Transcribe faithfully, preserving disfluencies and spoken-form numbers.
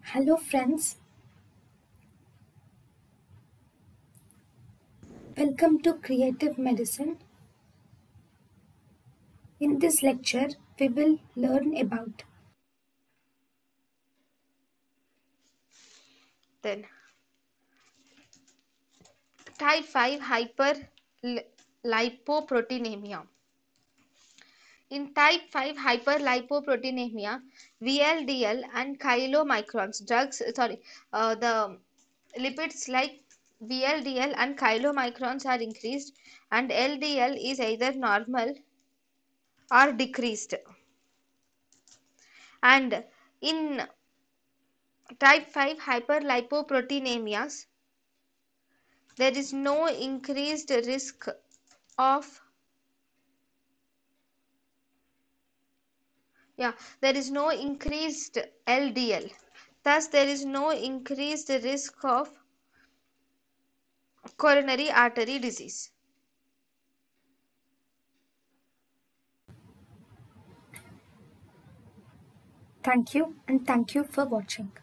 Hello friends, welcome to Creative Medicine. In this lecture, we will learn about Then type five hyperlipoproteinemia. In type five hyperlipoproteinemia, V L D L and chylomicrons drugs sorry uh, the lipids like V L D L and chylomicrons are increased and L D L is either normal or decreased. And in type five hyperlipoproteinemias, there is no increased risk of yeah there is no increased L D L, thus there is no increased risk of coronary artery disease. thank you and thank you for watching.